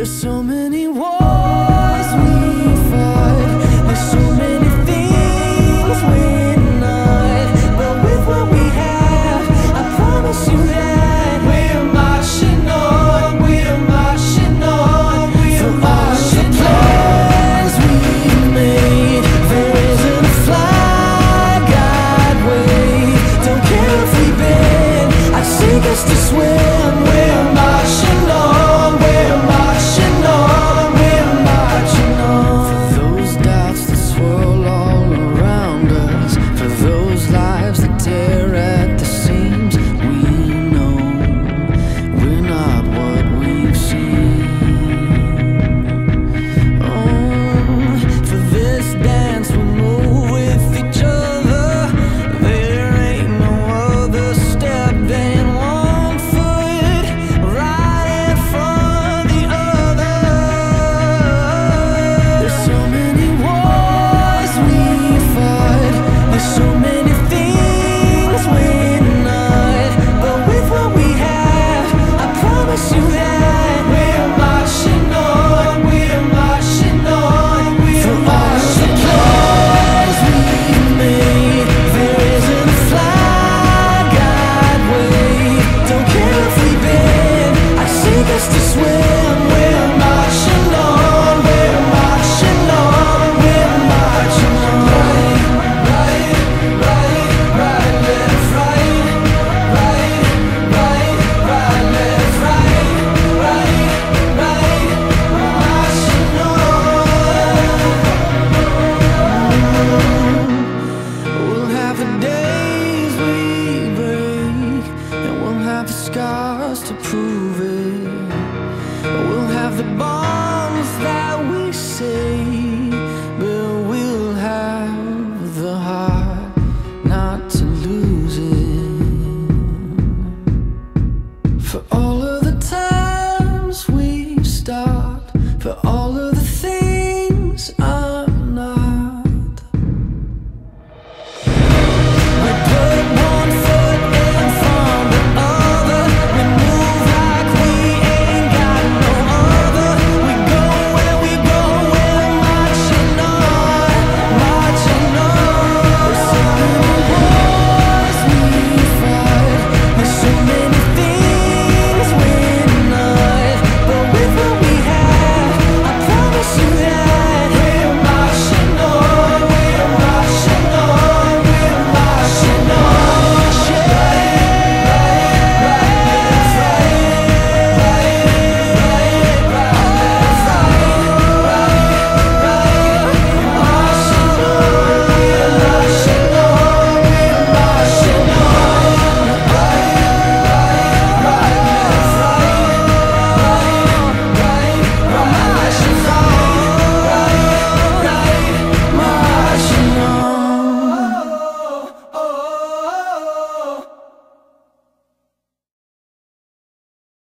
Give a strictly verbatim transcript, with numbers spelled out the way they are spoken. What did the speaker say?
There's so many wars we fight, there's so many things we're not, but with what we have, I promise you that we're marching on, we're marching on, we're marching on. Plans we made, there isn't a flag I'd wave. Don't care if we bend, I'd sink us to swim. We're marching on, we're marching on, we're marching on. For those doubts that swirl all around us, for those lives that tear at the seams, we know we're not what we've seen. Oh, for this dance we move with each other. There ain't no other step than one foot right in front of the other. There's so many wars we fight, there's so many things we're not, but with what we have, I promise you that we're marching on, we're marching on, we're marching on. Plans we made, there isn't a flag I'd wave. Don't care if we bend, I'd sink us to swim. We're marching on, we're marching on, we're marching on. Right, right, right, left, right, right, right, right, left, right, right, right, we're marching on. We'll have the days we break, and we'll have the scars to prove it. We'll have the bonds that we say, but we'll have the heart not to lose it. For all of the times we stopped, for all